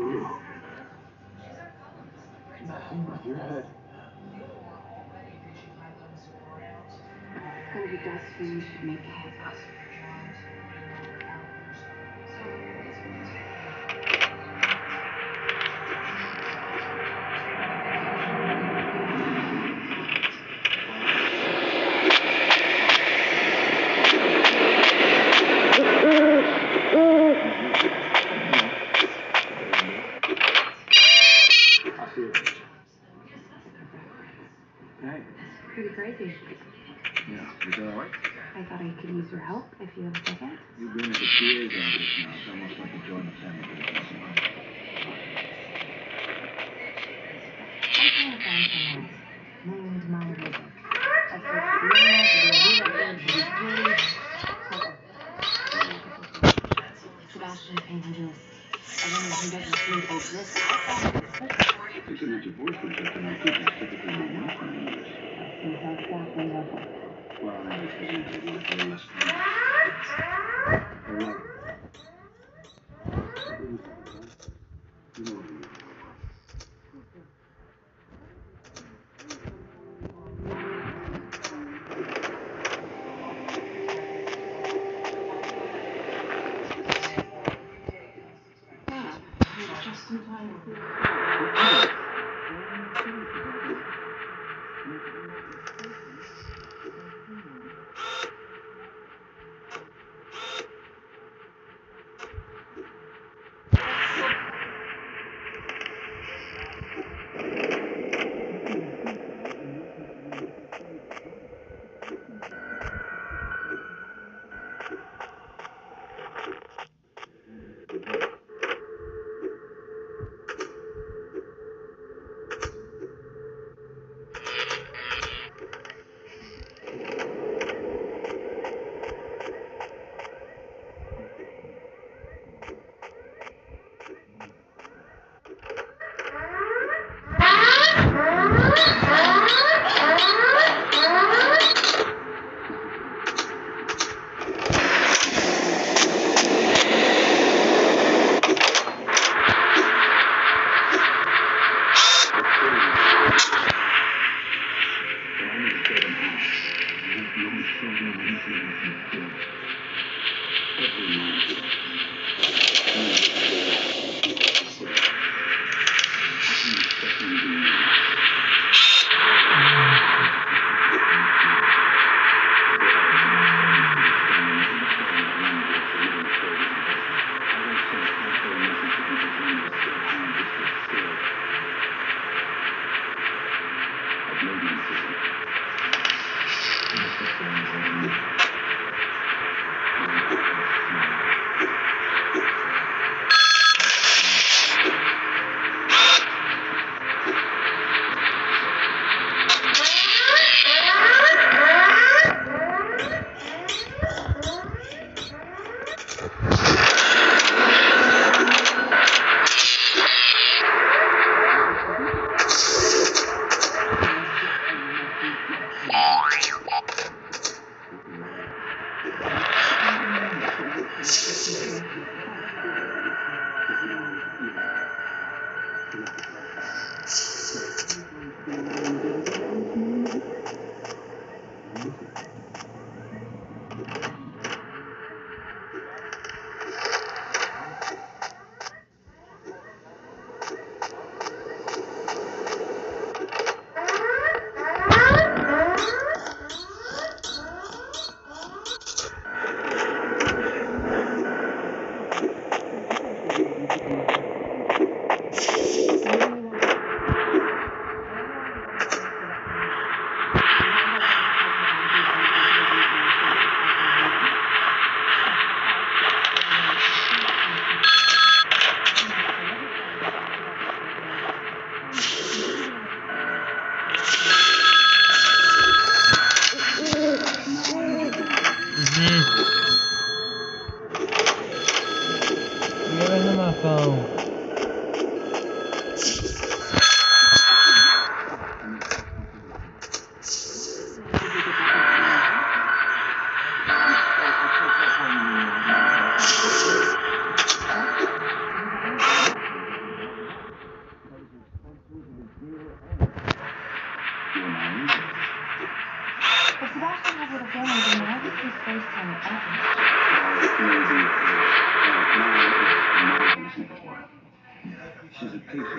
Nothing with your head. Kind of a dust thing should make it. Hey. Pretty crazy. Yeah, is that alright? I thought I could use your help if you have a second. You've been at the PA's office now. It's almost like a joint family business. I'm trying to find someone named my music. I've searched the internet, the records, Sebastian's paying him to a woman who doesn't seem to exist outside of this country. You can let your voice project and I keep it typically no one from English. Seems how exactly nothing. Well, English is usually worth a little less than that. Alright. You know what I mean. Just in time for You're in my phone. She's a patient.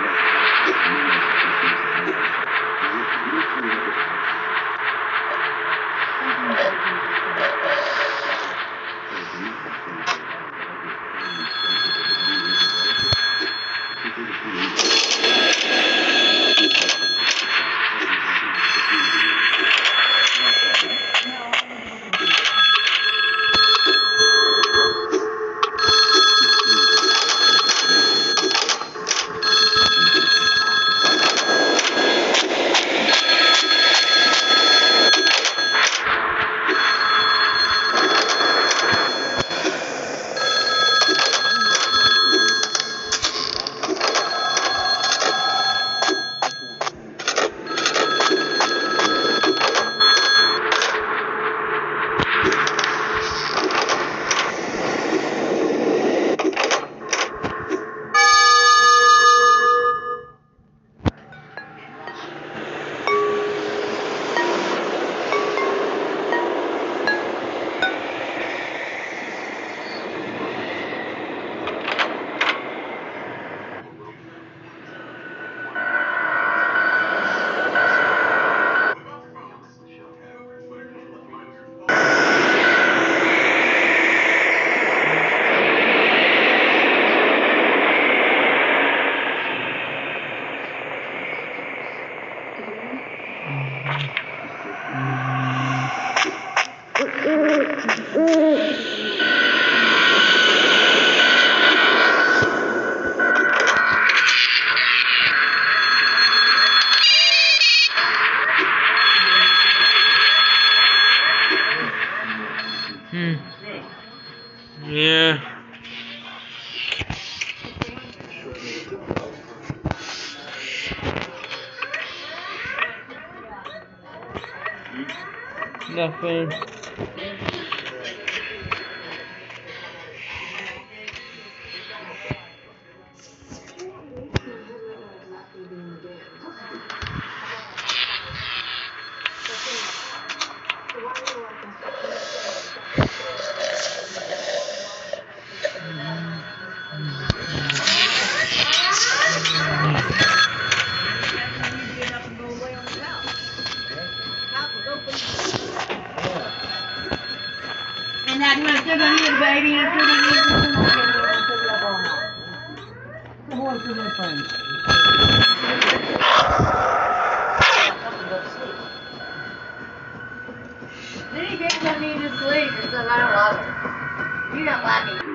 Yeah. Nothing. And that's when it's gonna need a baby and it's gonna need to pick it up all night. The boys are their friends. Then he thinks I need to sleep because I don't love her. You don't love me.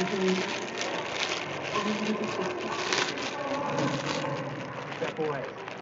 Step away.